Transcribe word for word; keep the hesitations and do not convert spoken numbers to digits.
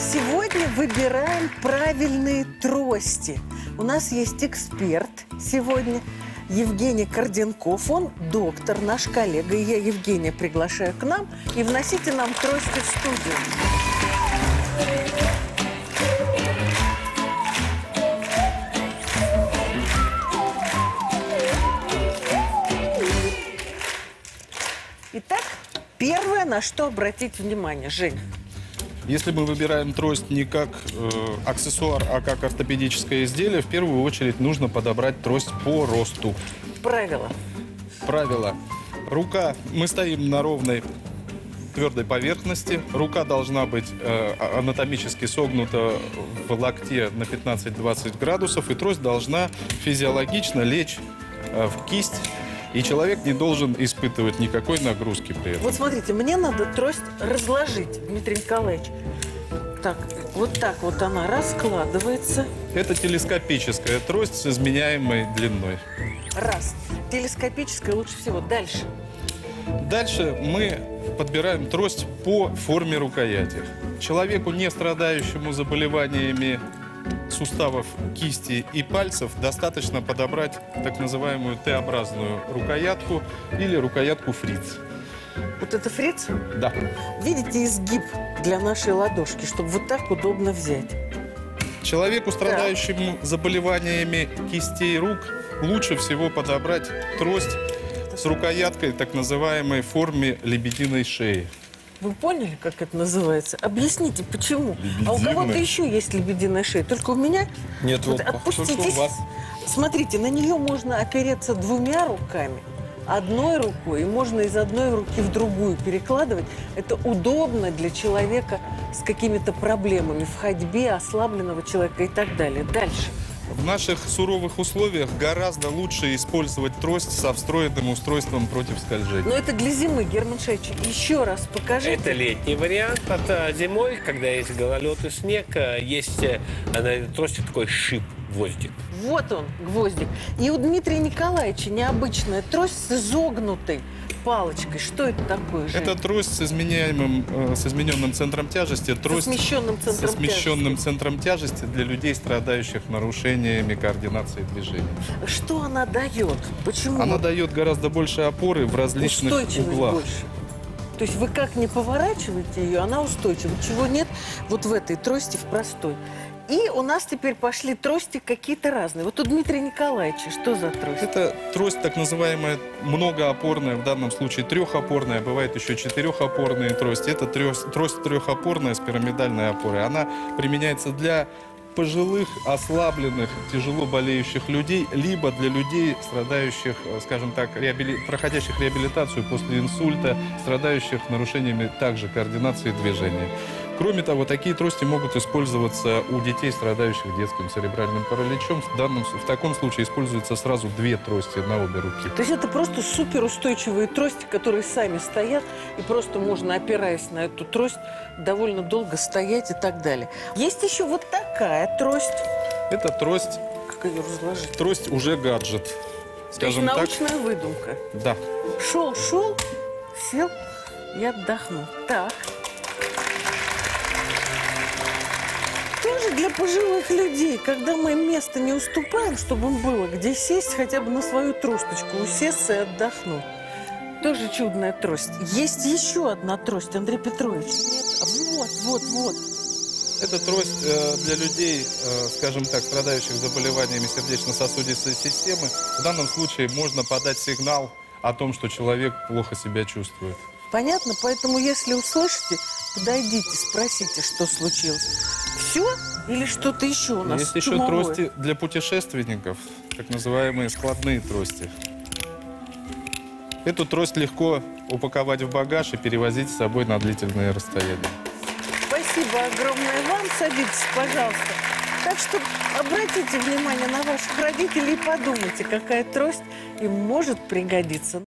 Сегодня выбираем правильные трости. У нас есть эксперт сегодня, Евгений Карденков. Он доктор, наш коллега. И я Евгения приглашаю к нам. И вносите нам трости в студию. Итак, первое, на что обратить внимание, Жень. Если мы выбираем трость не как э, аксессуар, а как ортопедическое изделие, в первую очередь нужно подобрать трость по росту. Правило. Правило. Рука, мы стоим на ровной твердой поверхности. Рука должна быть э, анатомически согнута в локте на пятнадцать-двадцать градусов, и трость должна физиологично лечь э, в кисть. И человек не должен испытывать никакой нагрузки при этом. Вот смотрите, мне надо трость разложить, Дмитрий Николаевич. Так, вот так вот она раскладывается. Это телескопическая трость с изменяемой длиной. Раз. Телескопическая лучше всего. Дальше. Дальше мы подбираем трость по форме рукояти. Человеку, не страдающему заболеваниями суставов кисти и пальцев, достаточно подобрать так называемую Т-образную рукоятку или рукоятку фриц. Вот это фриц? Да. Видите изгиб для нашей ладошки, чтобы вот так удобно взять. Человеку, страдающему заболеваниями кистей рук, лучше всего подобрать трость с рукояткой так называемой форме лебединой шеи. Вы поняли, как это называется? Объясните, почему? Лебединая. А у кого-то еще есть лебединая шея, только у меня? Нет, вот вот, отпуститесь. только у вас. Смотрите, на нее можно опереться двумя руками, одной рукой, и можно из одной руки в другую перекладывать. Это удобно для человека с какими-то проблемами в ходьбе, ослабленного человека и так далее. Дальше. В наших суровых условиях гораздо лучше использовать трость со встроенным устройством против скольжения. Но это для зимы, Герман Шаевич. Еще раз покажите. Это летний вариант. Это зимой, когда есть гололед и снег, есть на этой трости такой шип, гвоздик. Вот он, гвоздик. И у Дмитрия Николаевича необычная трость с изогнутой палочкой. Что это такое, Жень? Это трость с изменяемым, э, с измененным центром тяжести. Трость со смещенным центром со смещенным тяжести. центром тяжести для людей, страдающих нарушениями координации движений. Что она дает? Почему? Она дает гораздо больше опоры в различных Устойчивость углах. больше. То есть вы как не поворачиваете ее, она устойчива. Чего нет вот в этой трости, в простой. И у нас теперь пошли трости какие-то разные. Вот у Дмитрия Николаевича что за трость? Это трость так называемая многоопорная, в данном случае трехопорная, бывает еще четырехопорные трости. Это трость, трость трехопорная с пирамидальной опорой. Она применяется для пожилых, ослабленных, тяжело болеющих людей, либо для людей, страдающих, скажем так, реабили... проходящих реабилитацию после инсульта, страдающих нарушениями также координации движения. Кроме того, такие трости могут использоваться у детей, страдающих детским церебральным параличом. В, данном, в таком случае используются сразу две трости на обе руки. То есть это просто суперустойчивые трости, которые сами стоят, и просто можно, опираясь на эту трость, довольно долго стоять и так далее. Есть еще вот такая трость. Это трость, как ее разложить? Трость уже гаджет. Скажем То есть так. научная выдумка. Да. Шел, шел, сел и отдохнул. Так. Тоже для пожилых людей, когда мы место не уступаем, чтобы им было где сесть, хотя бы на свою тросточку усесться и отдохнуть. Тоже чудная трость. Есть еще одна трость, Андрей Петрович. Нет? Вот, вот, вот. Это трость э, для людей, э, скажем так, страдающих заболеваниями сердечно-сосудистой системы. В данном случае можно подать сигнал о том, что человек плохо себя чувствует. Понятно? Поэтому, если услышите, подойдите, спросите, что случилось. Все или что-то еще у нас? Есть еще чумовое? трости для путешественников, так называемые складные трости. Эту трость легко упаковать в багаж и перевозить с собой на длительные расстояния. Спасибо огромное вам. Садитесь, пожалуйста. Так что обратите внимание на ваших родителей и подумайте, какая трость им может пригодиться.